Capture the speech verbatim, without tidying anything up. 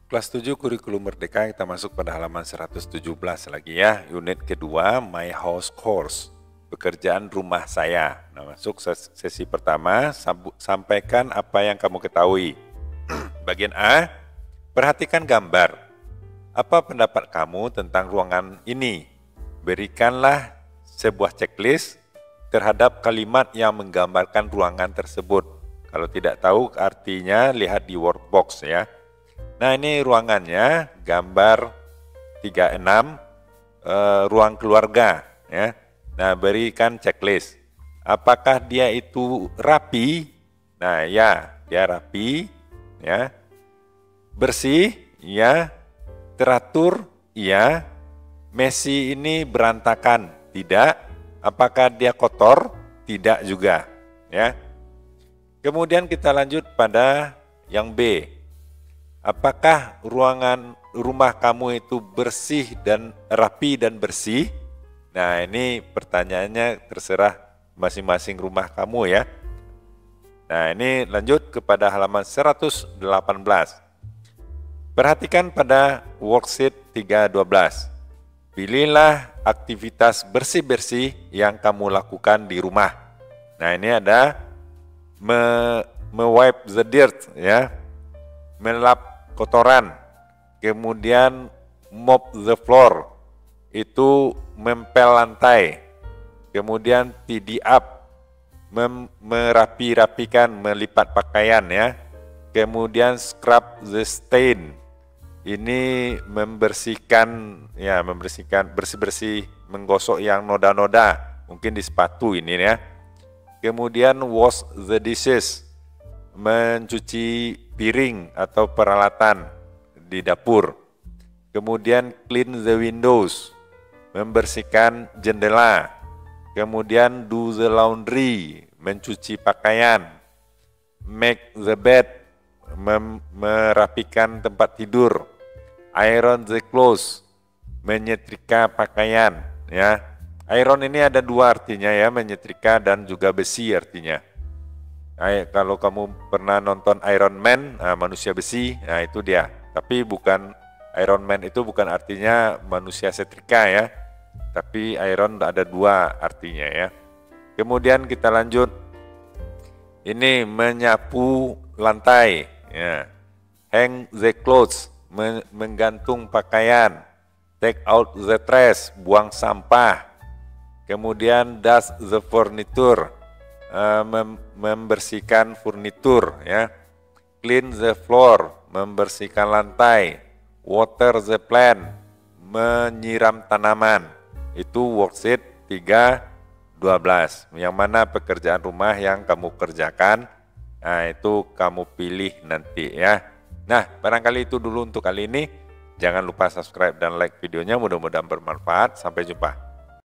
Kelas tujuh Kurikulum Merdeka, kita masuk pada halaman seratus tujuh belas lagi ya. Unit kedua, My House Course, pekerjaan rumah saya. Nah, masuk sesi pertama, sampaikan apa yang kamu ketahui. Bagian A, perhatikan gambar. Apa pendapat kamu tentang ruangan ini? Berikanlah sebuah checklist terhadap kalimat yang menggambarkan ruangan tersebut. Kalau tidak tahu artinya, lihat di workbox ya. Nah, ini ruangannya, gambar tiga puluh enam, eh, ruang keluarga ya. Nah, berikan checklist. Apakah dia itu rapi? Nah, ya, dia rapi ya. Bersih? Ya. Teratur? Ya. Messy ini berantakan? Tidak. Apakah dia kotor? Tidak juga ya. Kemudian kita lanjut pada yang B. Apakah ruangan rumah kamu itu bersih dan rapi dan bersih? Nah, ini pertanyaannya terserah masing-masing rumah kamu ya. Nah, ini lanjut kepada halaman seratus delapan belas. Perhatikan pada worksheet tiga dua belas. Pilihlah aktivitas bersih-bersih yang kamu lakukan di rumah. Nah, ini ada me, me wipe the dirt ya. Melap kotoran, kemudian mop the floor, itu mempel lantai, kemudian tidy up, mem- merapi-rapikan, melipat pakaian ya, kemudian scrub the stain, ini membersihkan ya, membersihkan bersih-bersih, menggosok yang noda-noda, mungkin di sepatu ini ya, kemudian wash the dishes, mencuci piring atau peralatan di dapur. Kemudian clean the windows, membersihkan jendela. Kemudian do the laundry, mencuci pakaian. Make the bed, mem- merapikan tempat tidur. Iron the clothes, menyetrika pakaian ya. Iron ini ada dua artinya ya, menyetrika dan juga besi artinya. Nah, kalau kamu pernah nonton Iron Man, nah, manusia besi, nah itu dia. Tapi bukan Iron Man itu bukan artinya manusia setrika ya. Tapi iron ada dua artinya ya. Kemudian kita lanjut. Ini menyapu lantai ya. Hang the clothes, menggantung pakaian. Take out the trash, buang sampah. Kemudian dust the furniture, Mem- membersihkan furnitur ya. Clean the floor, membersihkan lantai. Water the plant, menyiram tanaman. Itu worksheet tiga dua belas. Yang mana pekerjaan rumah yang kamu kerjakan, nah itu kamu pilih nanti ya. Nah, barangkali itu dulu untuk kali ini. Jangan lupa subscribe dan like videonya, mudah-mudahan bermanfaat. Sampai jumpa.